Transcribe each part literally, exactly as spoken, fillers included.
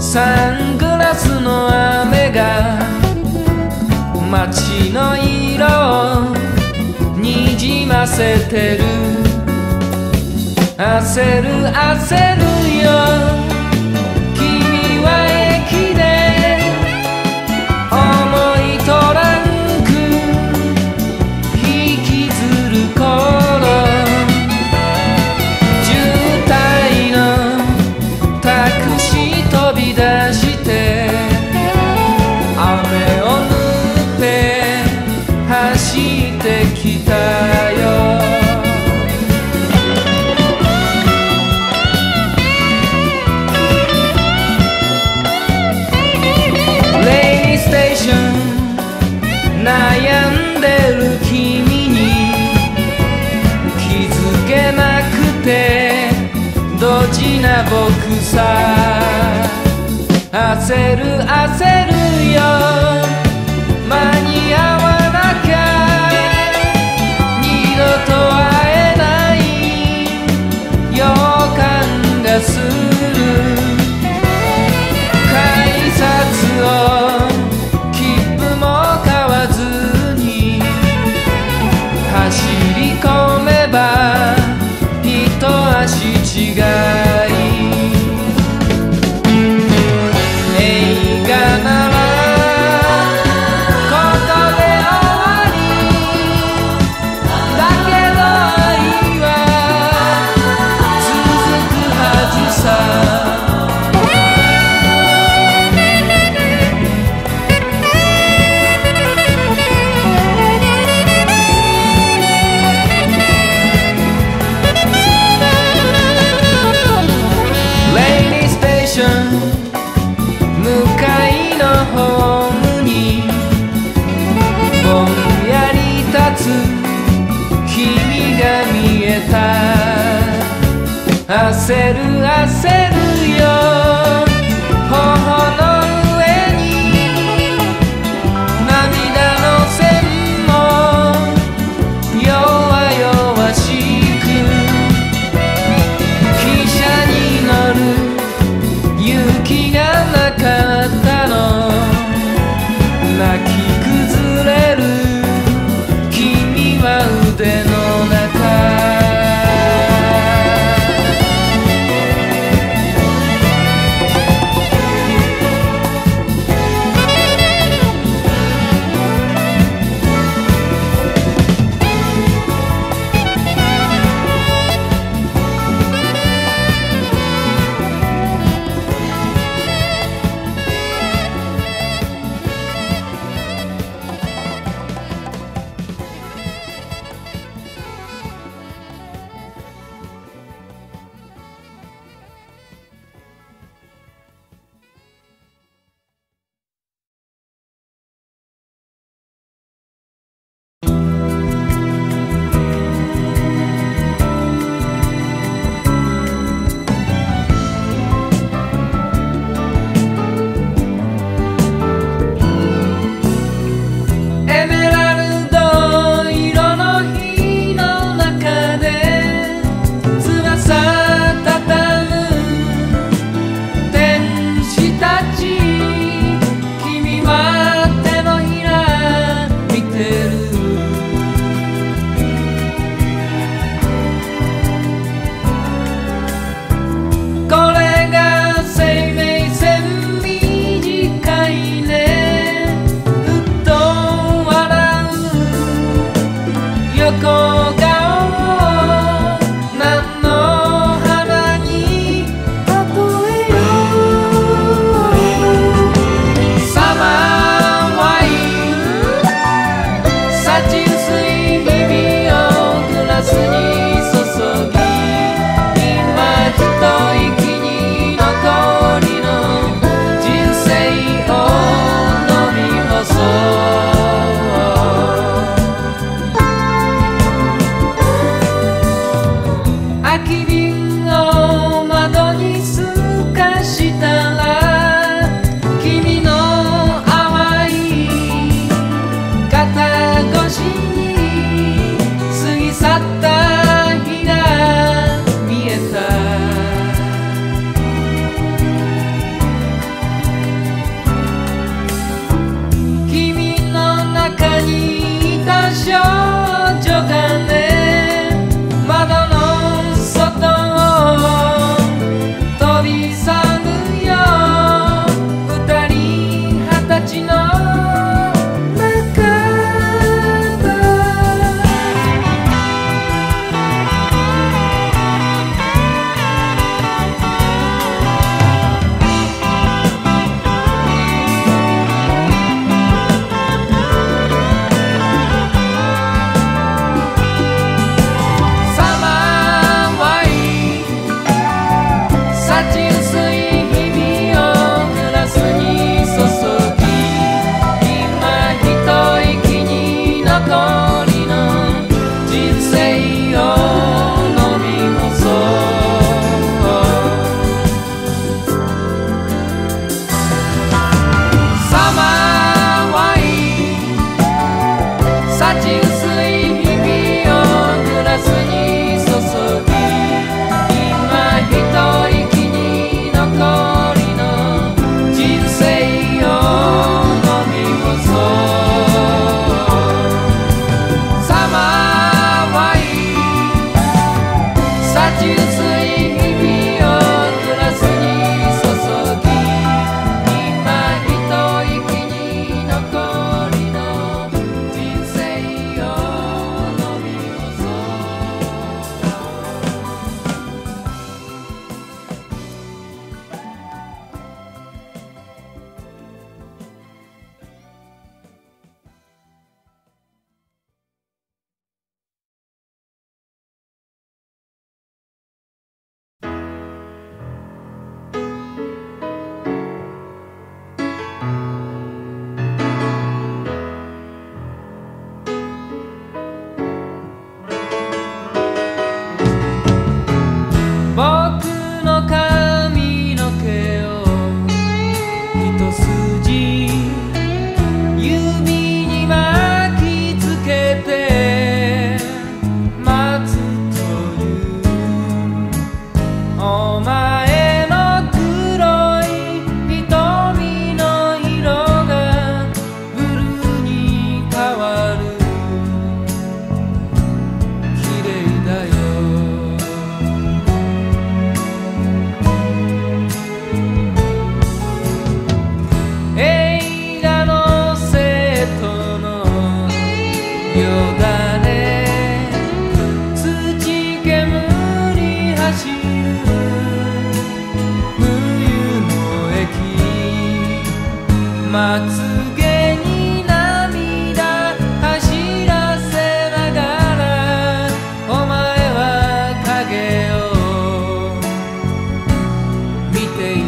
サングラスの雨が街の色をにじませてる。焦る焦るよ君は駅で重いトランク引きずる頃、渋滞のタクシー飛び出して雨を縫って走ってきたよ。レインステーション悩んでる君に気づけなくてドジな僕さ。焦る焦るよ間に合わなきゃ二度と会えない予感がする。改札を切符も買わずに走り込めば一足違い。映画ならここで終わりだけど愛は続くはずさ。向かいのホームにぼんやり立つ君が見えた。焦る焦るよ頬の上に涙の線も弱々しく汽車に乗る勇気がなかったの。泣き崩れる君は腕の中。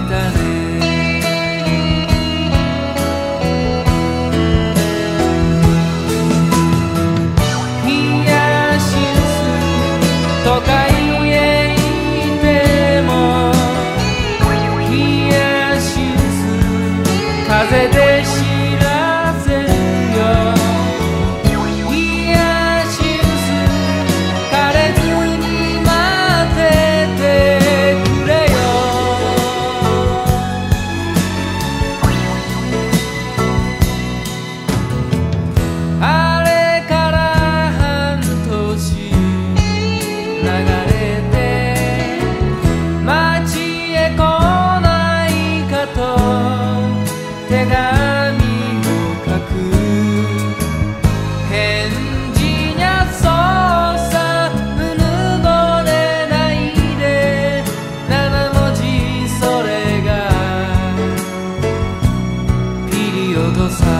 たね。ヒヤシンス都会へ行ってもヒヤシンス風で知らせるよ。ヒヤシンス枯れずに待っててくれよ。あれから半年流れて街へ来ないかと手紙を書く。返事にゃそうさうぬぼれないで七文字それがピリオドさ。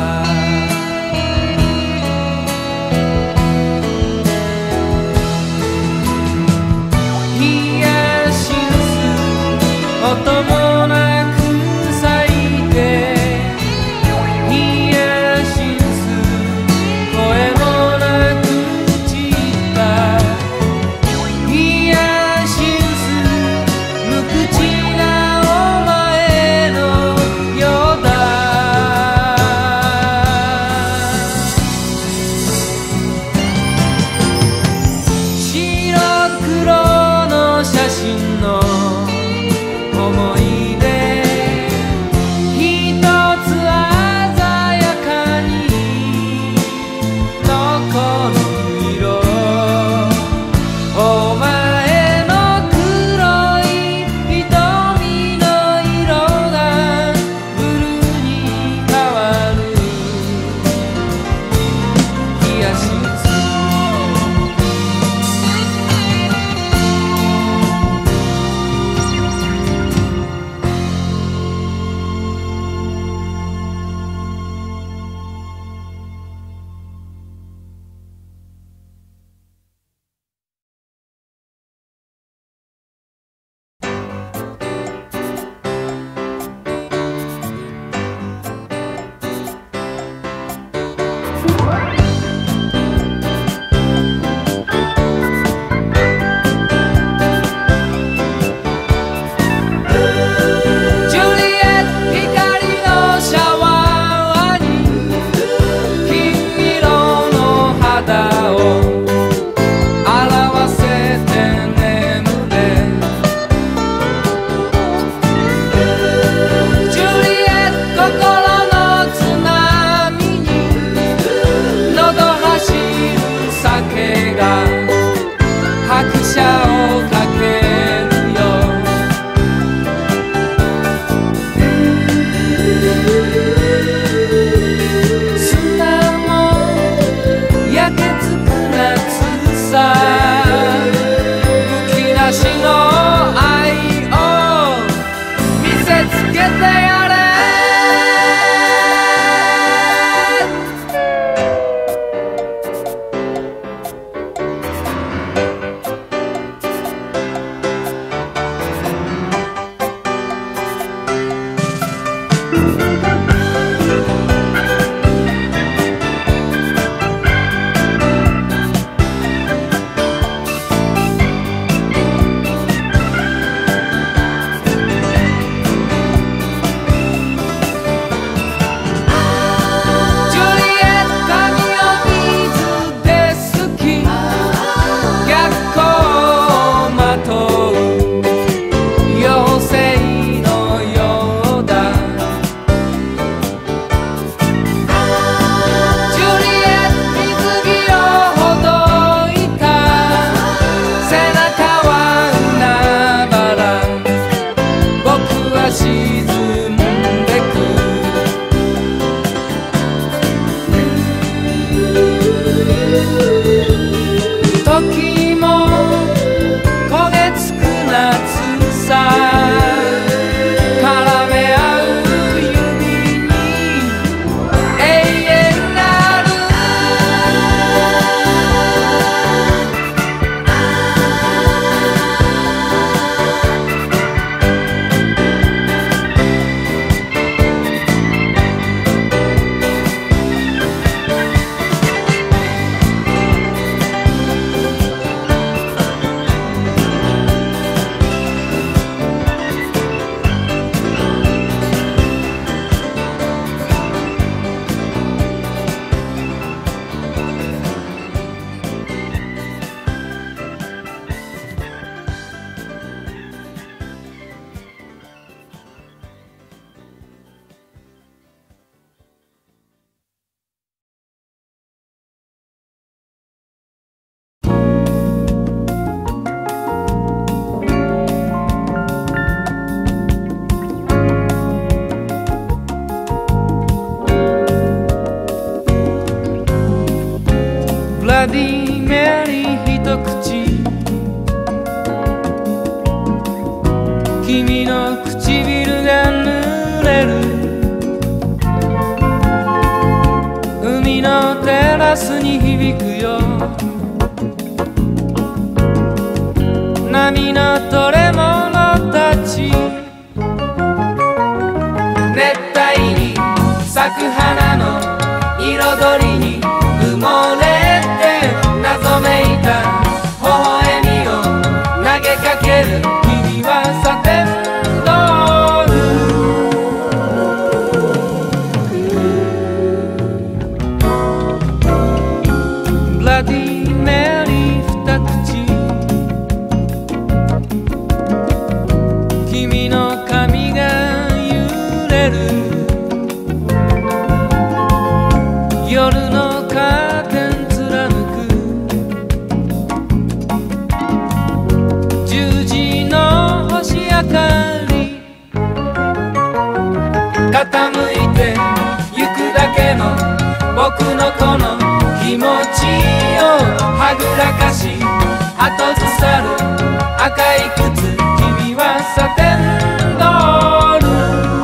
ヒヤシンス音もなく咲いてヒヤシンス声もなく散った。ヒヤシンス無口なお前のようだ。白黒の写真の思い出ひとつ鮮やかに残る色。お前の黒い瞳の色がブルーに変わる。ヒヤシンスジュリエット光のシャワーに金色の肌を表せて眠れ。ジュリエット心の津波に喉走る酒が拍車をかけるよ。砂も焼けつく夏さむき出しの愛を見せつけてやれ。 ラスに響くよ。波のトレモロたち、熱帯に咲く花の彩りに埋もれて謎めいた微笑みを投げかける。君はサテンドール。ブラディメリー二口、君の髪が揺れる。夜のカーテン貫く十字の星明かり、傾いてゆくだけの僕のこの気持ちをはぐらかし後ずさる赤い靴。君はサテンドール。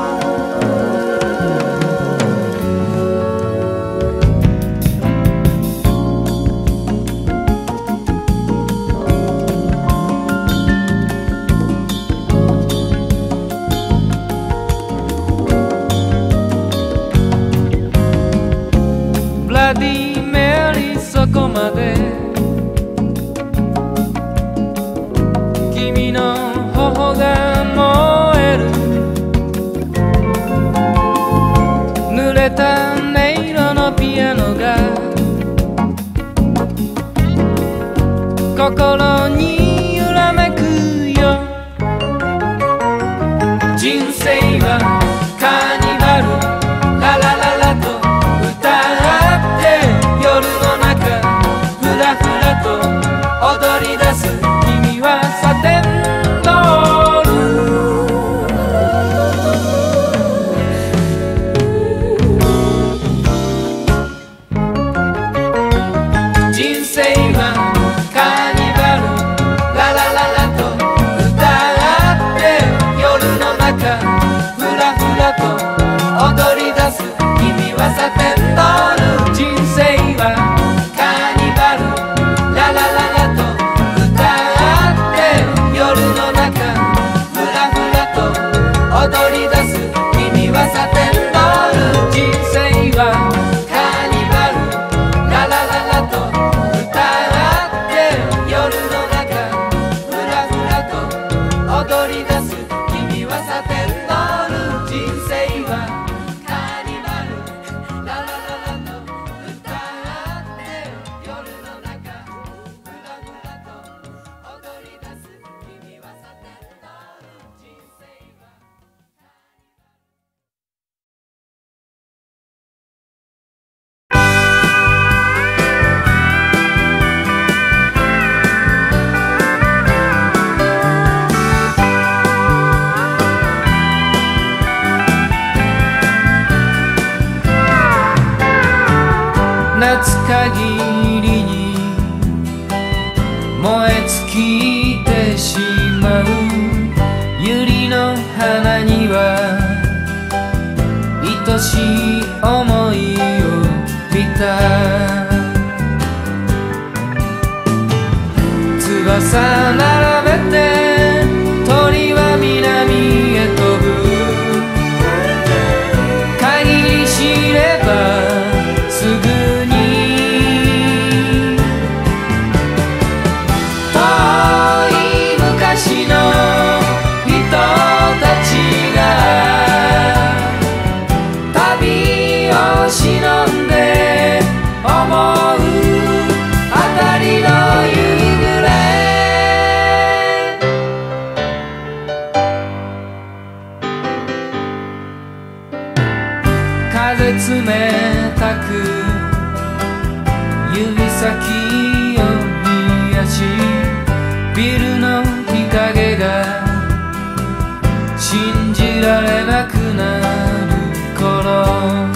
ブラディメリーそこまで君の頬が燃える。濡れた音色のピアノが心に揺らめくよ。人生はカーニバル、ララララと歌って夜の中ふらふらと踊り出す。君はサテンドール。人生はカーニバル、ララララと歌って夜の中ふらふらと踊り出す。君はサテンドール。人生はカーニバル、ララララと歌って夜の中ふらふらと踊り出す。君はサテンドール。人生はカーニバル、ララララと歌って夜の中ふらふらと踊り出す。君はサテンドール。人生はカーニバル、ララララと歌って夜の中ふらふらと踊り出す。君はサテンドール。人生は夏限りに燃え尽きてしまう百合の花には愛しい想いを見た。翼並べて鳥は南へ飛ぶ。限り知ればすぐに遠い昔の人たちが旅を忍んで思うあたりの夕暮れ。風冷たく指先を冷やし、ビルの日陰が信じられなくなる頃、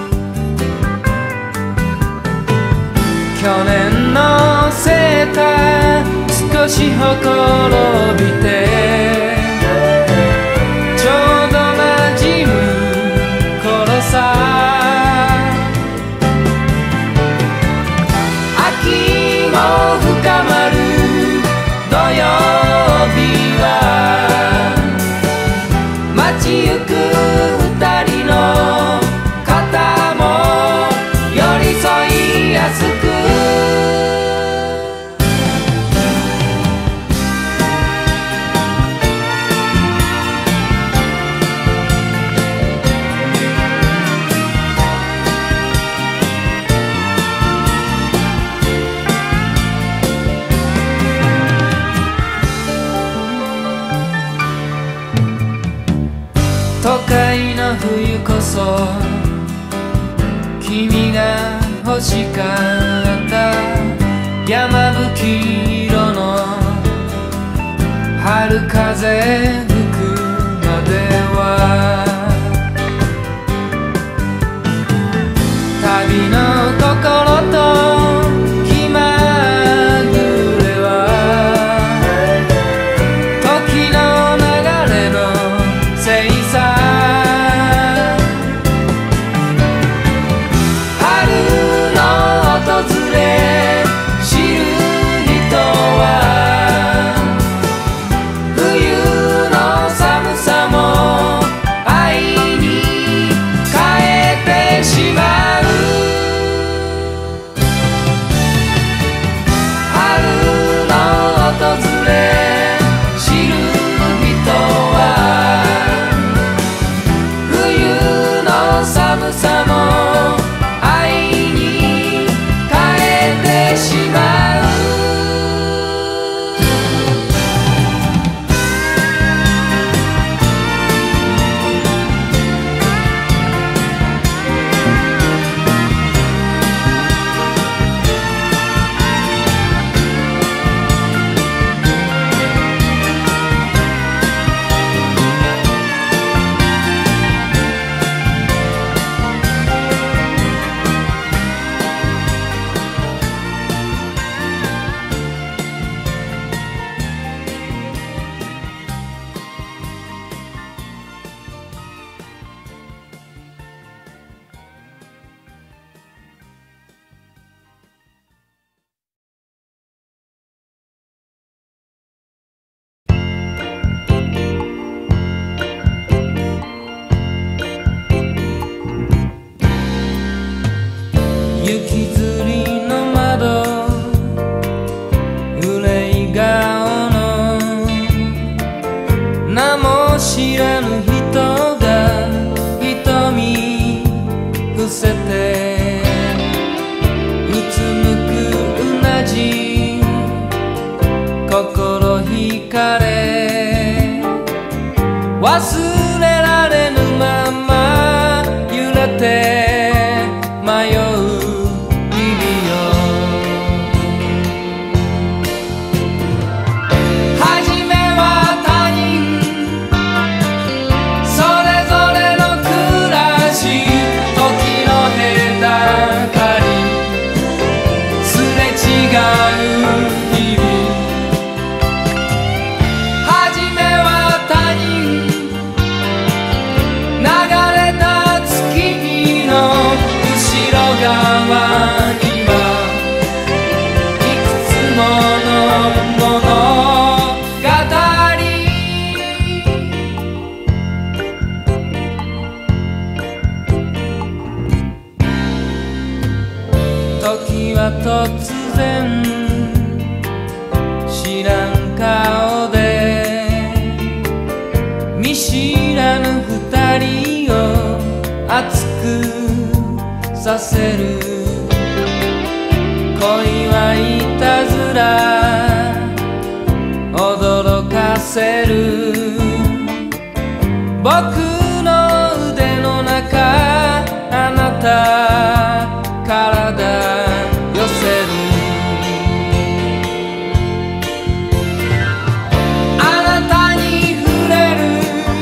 去年のセーター少しほころびて、ちょうど馴染む頃さ。 二人の肩も寄り添いやすく都会の冬こそ君が欲しかった山吹色の春風吹くまでは旅の心と気まぐれは時の流れのせいさ雪吊りの窓憂い顔の名も知らぬ人が瞳伏せてうつむくうなじ心惹かれ忘れられぬまま揺れて迷う時は突然知らん顔で見知らぬ二人を熱くさせる恋はいたずら驚かせる僕の腕の中あなた体寄せるあなたに触れる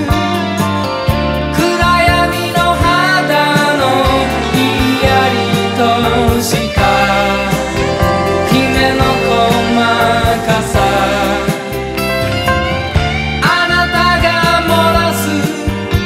暗闇の肌のひやりとしたきめの細かさあなたが漏らす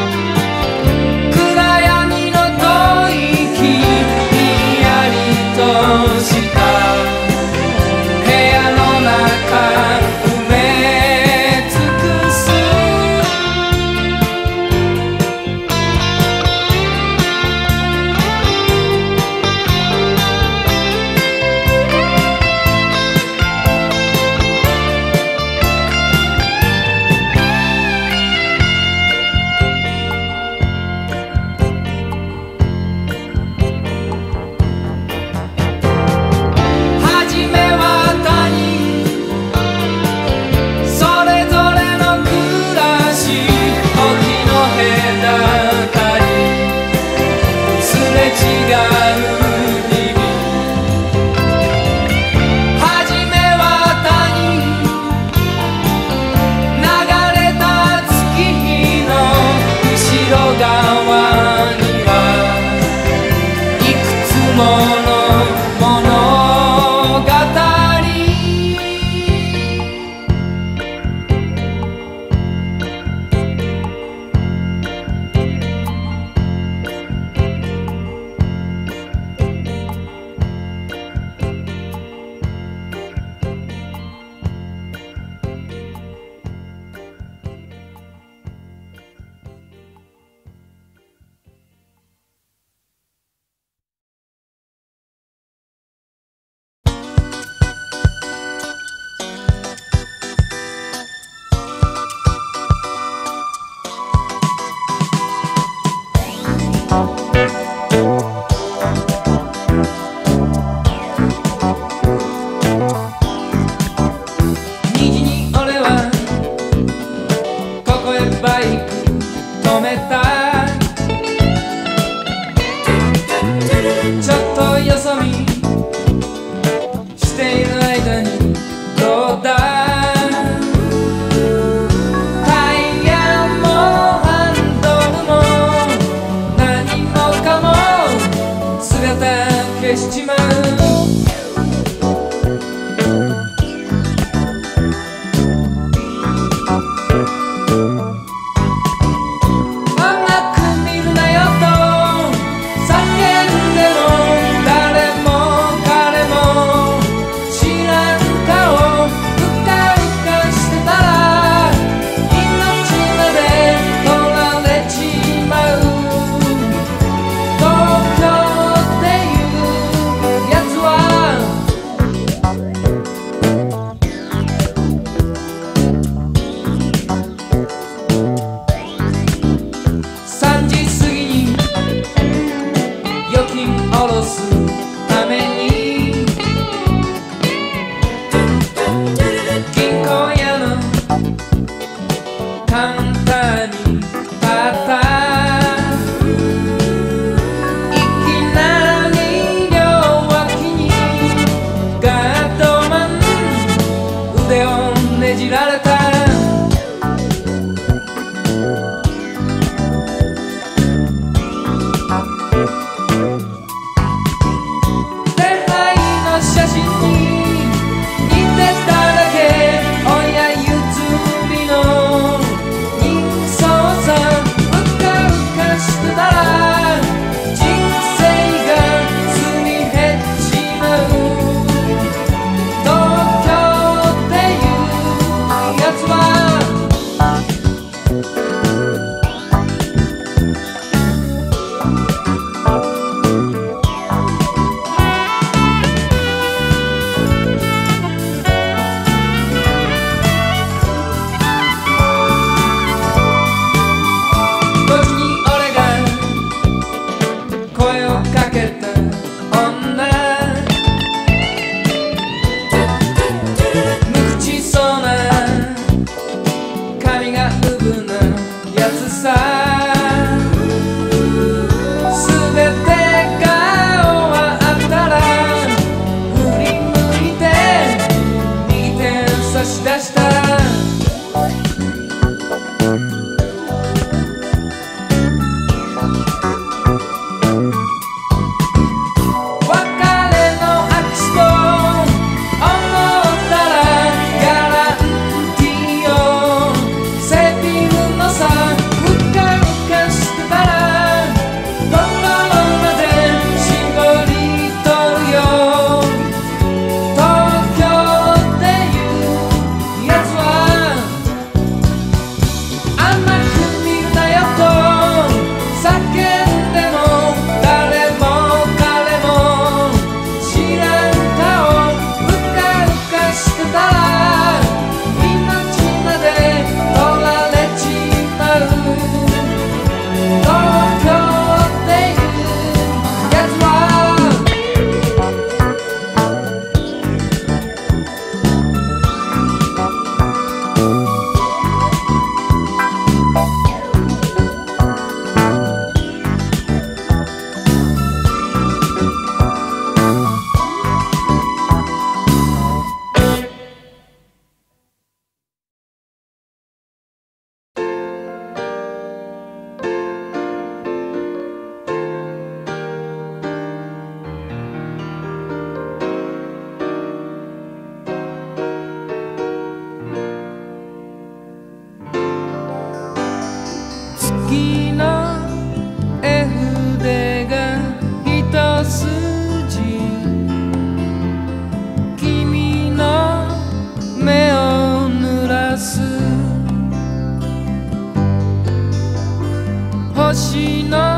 星の